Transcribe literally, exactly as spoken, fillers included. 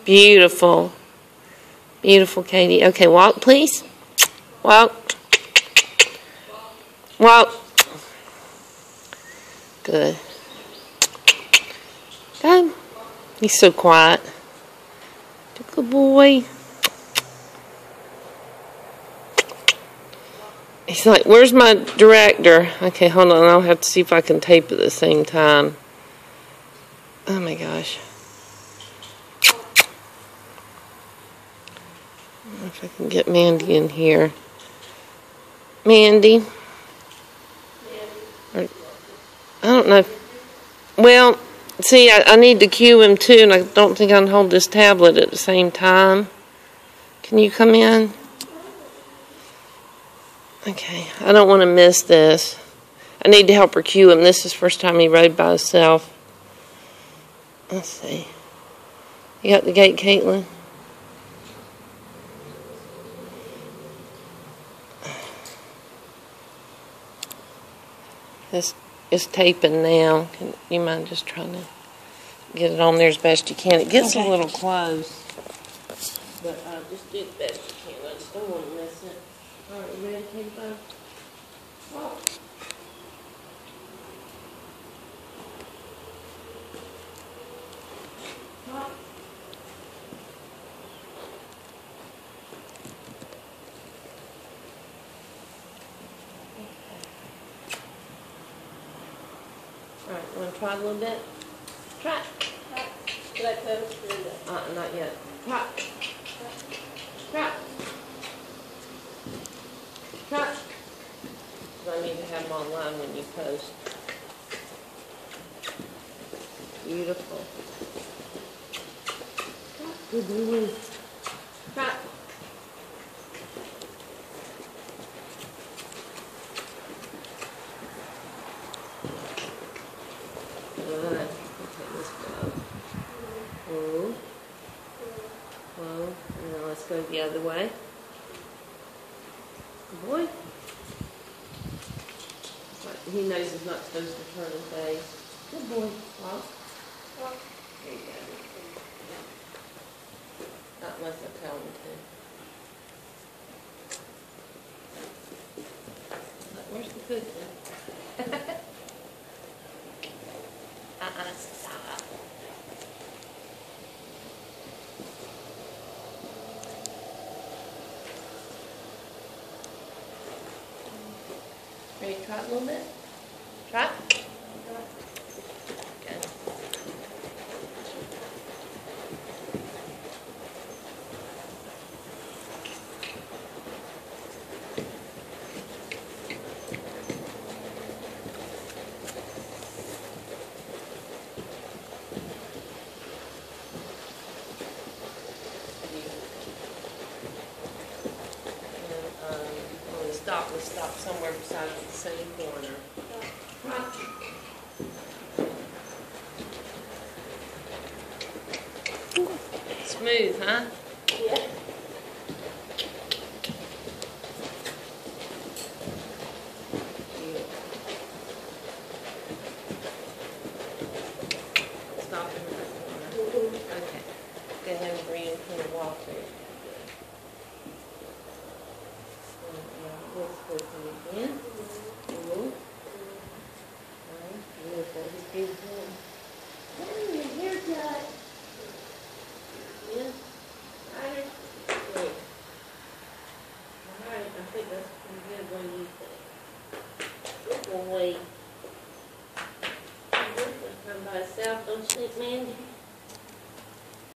Beautiful. Beautiful, Katie. Okay, walk, please. Walk. Walk. Good. Go. He's so quiet. Good boy. He's like, where's my director? Okay, hold on. I'll have to see if I can tape at the same time. Oh my gosh. I don't know if I can get Mandy in here. Mandy. Or, I don't know. Well, see, I, I need to cue him too, and I don't think I can hold this tablet at the same time. Can you come in? Okay, I don't want to miss this. I need to help her cue him. This is the first time he rode by himself. Let's see. You got the gate, Caitlin? This is taping now. Can you mind just trying to get it on there as best you can? It gets okay. a little close. But uh, just do the best you can. I just don't want to miss it. All right, you ready, Katie? Walk. Walk. All right, you want to try a little bit? Try. Try. Did I close? Uh, not yet. Try. Try. Try. I need to have them online when you post. Beautiful. Good boy. Try. Good. Okay, let's go. Whoa. Whoa. And then let's go the other way. Good boy. He knows he's not supposed to turn his face. Good boy. Walk. Walk. There you go. Not unless I tell him to. Where's the cookie? uh-uh, stop. Ready to try it a little bit? Try it? Okay. Stop, we'll stop somewhere beside the same corner. Smooth, huh? Yeah. Stop in that corner. Okay. Go ahead and bring in for a walk there. Let's go again. Move. Alright, beautiful. Just beautiful. Oh, your haircut. Yeah. Alright. Good. Alright, I think that's pretty good. What do you think? Good boy. Come by itself, don't you think, Mandy?